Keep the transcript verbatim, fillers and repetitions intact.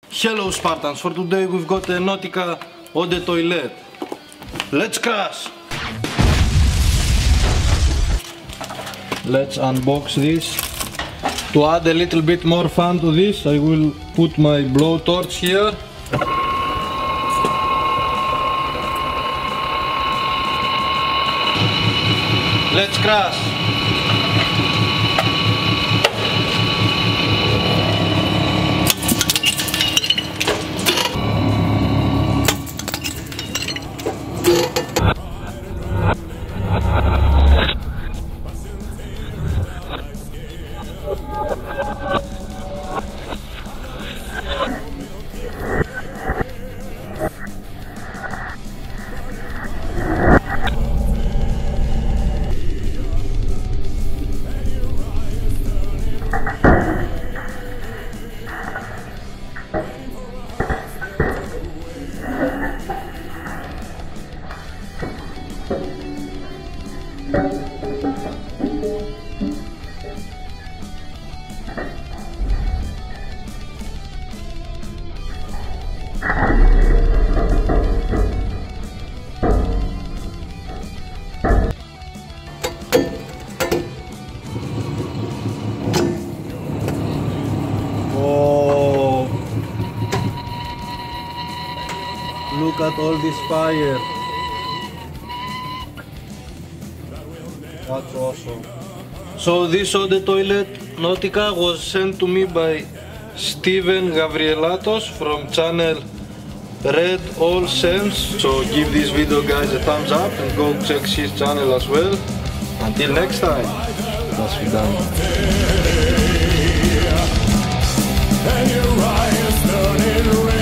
Hello Spartans, for today we've got a Nautica eau de toilette. Let's crash! Let's unbox this. To add a little bit more fun to this, I will put my blowtorch here. Let's crash! Oh, look at all this fire. That's awesome. So this eau de toilette Nautica was sent to me by Steven Gavrielatos from channel Red All Sense. So give this video guys a thumbs up and go check his channel as well. Until next time, that's done.